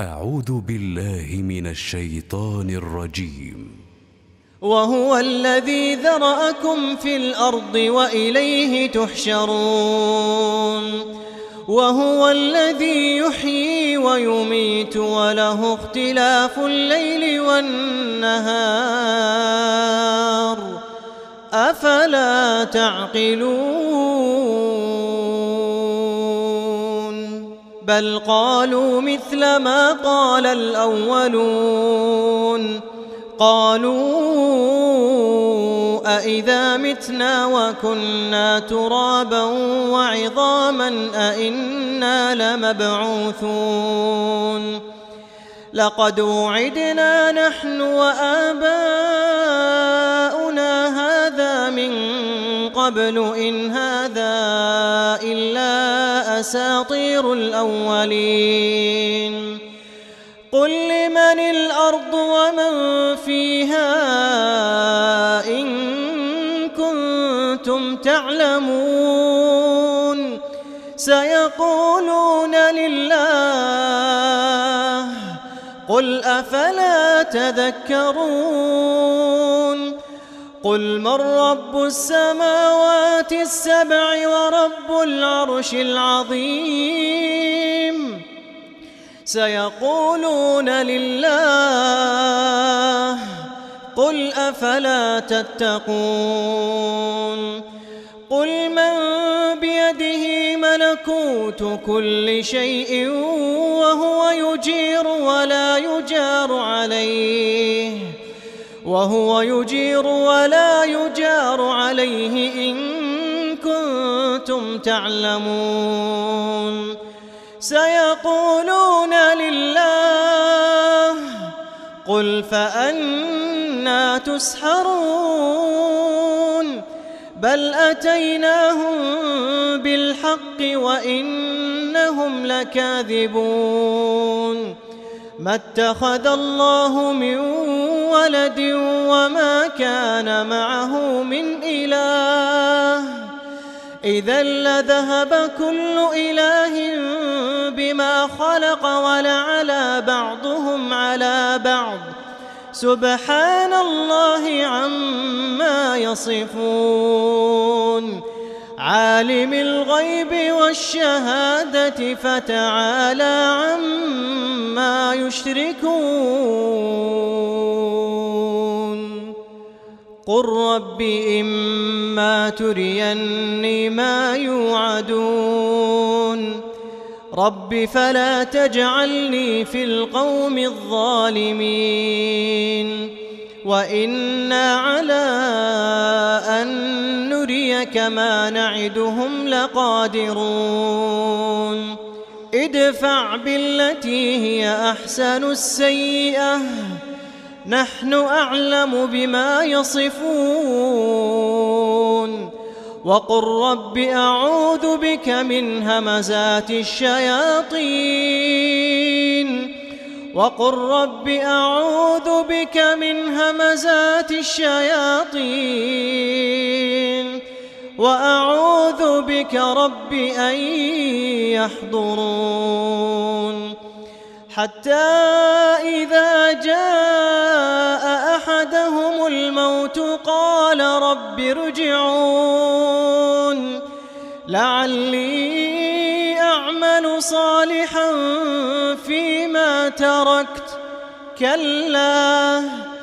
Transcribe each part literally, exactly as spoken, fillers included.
أعوذ بالله من الشيطان الرجيم. وهو الذي ذرأكم في الأرض وإليه تحشرون. وهو الذي يحيي ويميت وله اختلاف الليل والنهار أفلا تعقلون. بل قالوا مثل ما قال الأولون. قالوا أإذا متنا وكنا ترابا وعظاما أإنا لمبعوثون. لقد وعدنا نحن وآباؤنا هذا من قبل إن هذا إلا أساطير الأولين. قل لمن الأرض ومن فيها إن كنتم تعلمون. سيقولون لله قل أفلا تذكرون. قل من رب السماوات السبع ورب العرش العظيم. سيقولون لله قل أفلا تتقون. قل من بيده ملكوت كل شيء وهو يجير ولا يجار عليه وهو يجير ولا يجار عليه إن كنتم تعلمون. سيقولون لله قل فأنى تسحرون. بل أتيناهم بالحق وإنهم لكاذبون. ما اتخذ الله من ولد وما كان معه من إله إذا لذهب كل إله بما خلق ولعلى بعضهم على بعض سبحان الله عما يصفون. عالم الغيب والشهادة فتعالى عما يشركون. قل رب إما تريني ما يوعدون رب فلا تجعلني في القوم الظالمين. وإنا على أن نريك ما نعدهم لقادرون. ادفع بالتي هي أحسن السيئة نحن أعلم بما يصفون. وقل رب أعوذ بك من همزات الشياطين وقل رب أعوذ بك من همزات الشياطين وأعوذ بك رب أن يحضرون. حتى إذا جاء أحدهم الموت قال رب ارجعون لعلي أعمل صالحا فيما تركت. كلا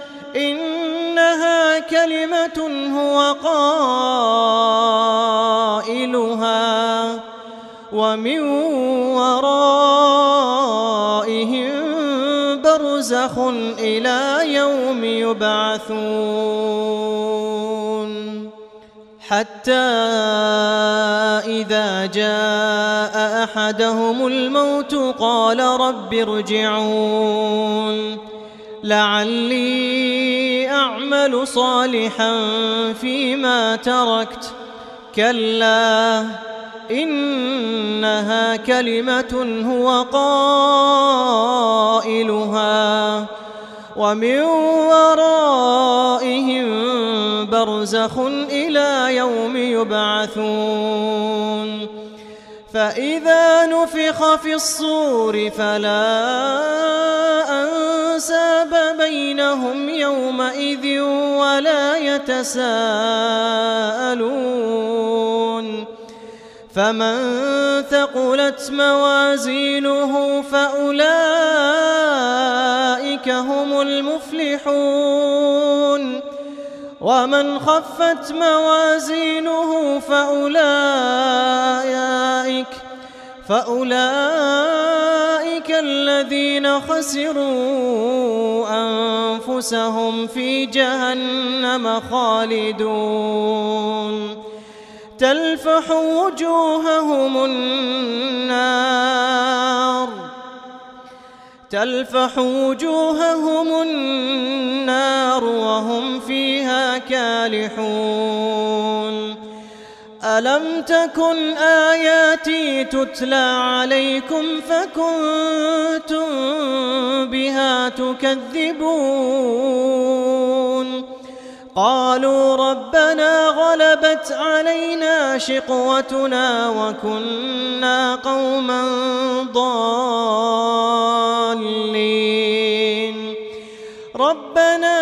إنها كلمة هو قائلها ومن ورائهم برزخ إلى يوم يبعثون. حتى إذا جاء أحدهم الموت قال رب ارجعون لعلي أعمل صالحا فيما تركت. كلا إنها كلمة هو قائلها ومن ورائهم برزخ إلى يوم يبعثون. فإذا نفخ في الصور فلا أنساب بينهم يومئذ ولا يتساءلون فمن ثقلت موازينه فأولئك هم المفلحون ومن خفت موازينه فأولئك فأولئك الذين خسروا أنفسهم في جهنم خالدون تلفح وجوههم النار تلفح وجوههم النار وهم فيها كالحون ألم تكن آياتي تتلى عليكم فكنتم بها تكذبون قالوا ربنا غلبت علينا شقوتنا وكنا قوما ضالين ربنا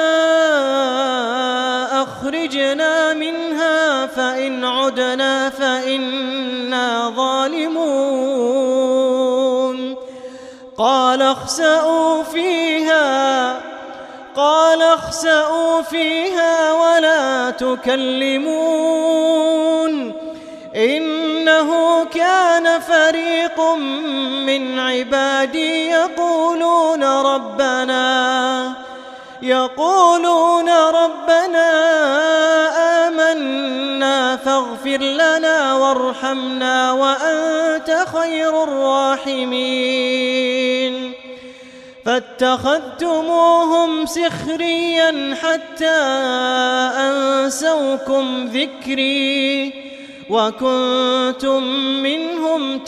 أخرجنا منها فإن عدنا فإنا ظالمون قال اخسئوا فيها قال اخسئوا فيها ولا تكلمون إنه كان فريق من عبادي يقولون ربنا يقولون ربنا آمنا فاغفر لنا وارحمنا وأنت خير الراحمين فاتخذتموهم سخريا حتى أنسوكم ذكري وكنتم منهم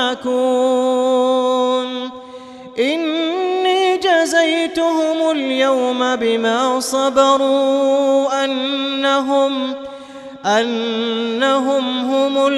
تضحكون إني جزيتهم اليوم بما صبروا أنهم أنهم هم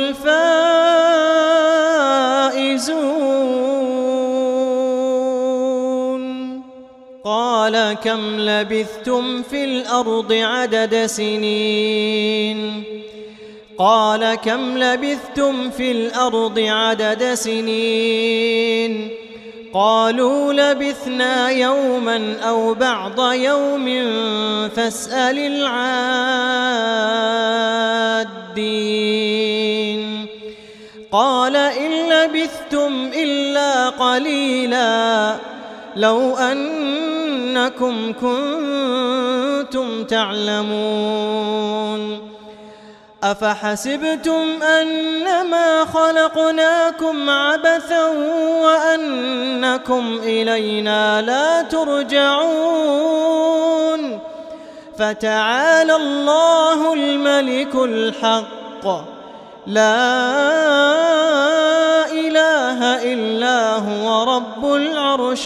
الفائزون قال كم لبثتم في الأرض عدد سنين قال كم لبثتم في الأرض عدد سنين قالوا لبثنا يوما أو بعض يوم فاسأل العادين قال إن لبثتم إلا قليلا لو أنكم كنتم تعلمون أفحسبتم أنما خلقناكم عبثا وأنكم إلينا لا ترجعون فتعالى الله الملك الحق لا إله إلا هو رب العرش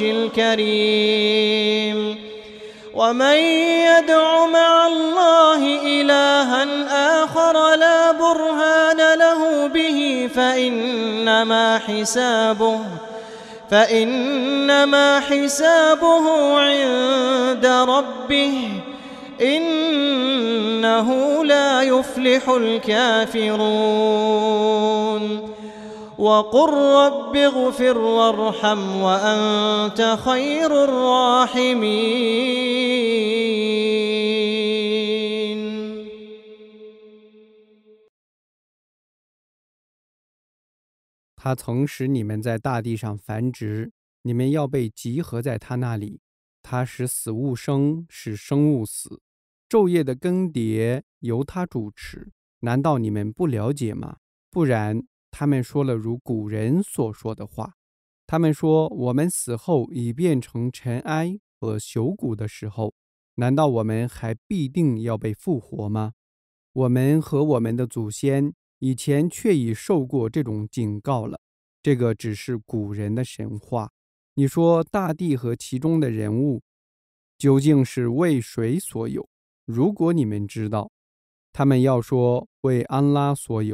الكريم ومن يدع مع الله إلها آخر لا برهان له به فإنما حسابه فإنما حسابه عند ربه إنه لا يفلح الكافرون وقل رب اغفر وارحم وأنت خير الراحمين 他曾使你们在大地上繁殖，你们要被集合在他那里。他使死物生，使生物死。昼夜的更迭由他主持，难道你们不了解吗？不然，他们说了如古人所说的话。他们说，我们死后已变成尘埃和朽骨的时候，难道我们还必定要被复活吗？我们和我们的祖先以前却已受过这种警告了，这个只是古人的神话。你说大地和其中的人物究竟是为谁所有？如果你们知道，他们要说为安拉所有。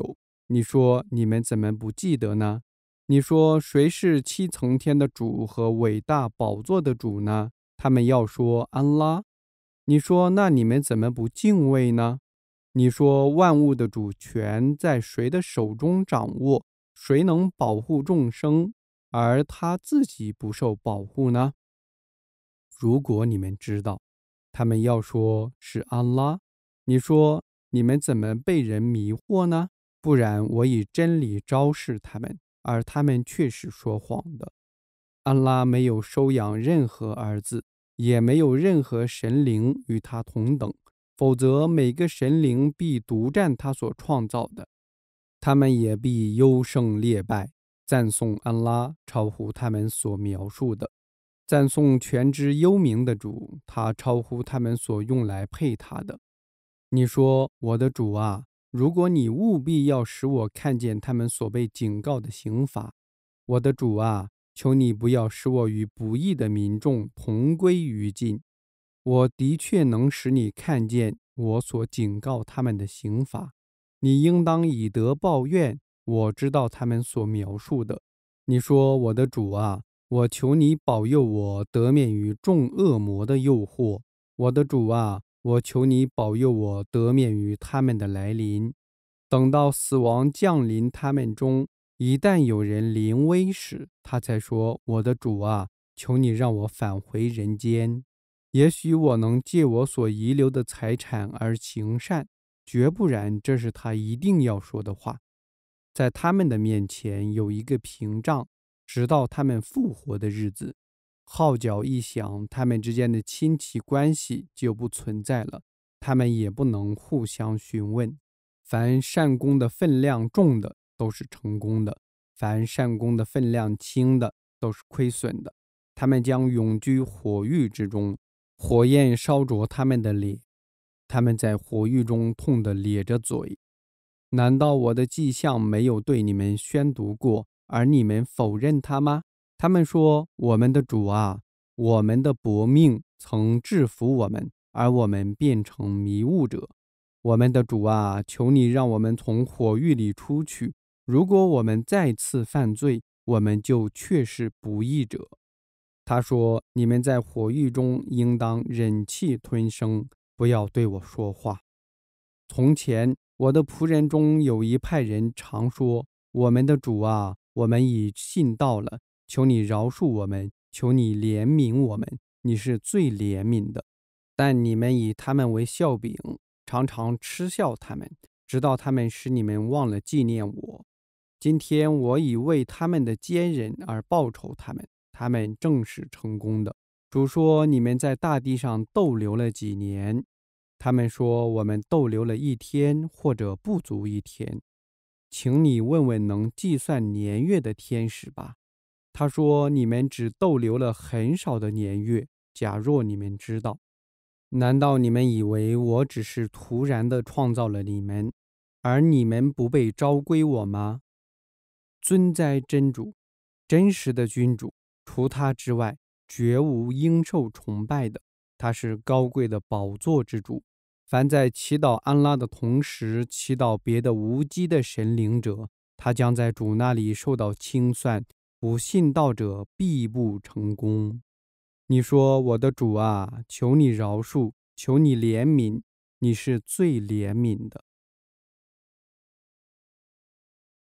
你说你们怎么不记得呢？你说谁是七层天的主和伟大宝座的主呢？他们要说安拉。你说那你们怎么不敬畏呢？你说万物的主权在谁的手中掌握？谁能保护众生，而他自己不受保护呢？如果你们知道，他们要说是安拉。你说你们怎么被人迷惑呢？不然我以真理昭示他们，而他们却是说谎的。安拉没有收养任何儿子，也没有任何神灵与他同等，否则每个神灵必独占他所创造的，他们也必优胜劣败。赞颂安拉超乎他们所描述的，赞颂全知幽冥的主，他超乎他们所用来配他的。你说，我的主啊，如果你务必要使我看见他们所被警告的刑罚，我的主啊，求你不要使我与不义的民众同归于尽。我的确能使你看见我所警告他们的刑罚，你应当以德报怨。我知道他们所描述的。你说，我的主啊，我求你保佑我得免于众恶魔的诱惑。我的主啊，我求你保佑我得免于他们的来临。等到死亡降临他们中，一旦有人临危时，他才说，我的主啊，求你让我返回人间。也许我能借我所遗留的财产而行善，绝不然这是他一定要说的话。在他们的面前有一个屏障，直到他们复活的日子。号角一响，他们之间的亲戚关系就不存在了，他们也不能互相询问。凡善功的分量重的都是成功的，凡善功的分量轻的都是亏损的。他们将永居火狱之中，火焰烧灼他们的脸，他们在火狱中痛得咧着嘴。难道我的迹象没有对你们宣读过，而你们否认它吗？他们说，我们的主啊，我们的薄命曾制服我们，而我们变成迷雾者。我们的主啊，求你让我们从火狱里出去。如果我们再次犯罪，我们就确是不义者。他说，你们在火狱中应当忍气吞声，不要对我说话。从前我的仆人中有一派人常说，我们的主啊，我们已信道了，求你饶恕我们，求你怜悯我们，你是最怜悯的。但你们以他们为笑柄，常常嗤笑他们，直到他们使你们忘了纪念我。今天我已为他们的奸人而报仇他们，他们正是成功的。主说，你们在大地上逗留了几年？他们说，我们逗留了一天，或者不足一天。请你问问能计算年月的天使吧。他说，你们只逗留了很少的年月，假若你们知道。难道你们以为我只是突然地创造了你们，而你们不被召归我吗？尊哉真主，真实的君主，除他之外，绝无应受崇拜的。他是高贵的宝座之主。凡在祈祷安拉的同时祈祷别的无基的神灵者，他将在主那里受到清算，不信道者必不成功。你说，我的主啊，求你饶恕，求你怜悯，你是最怜悯的。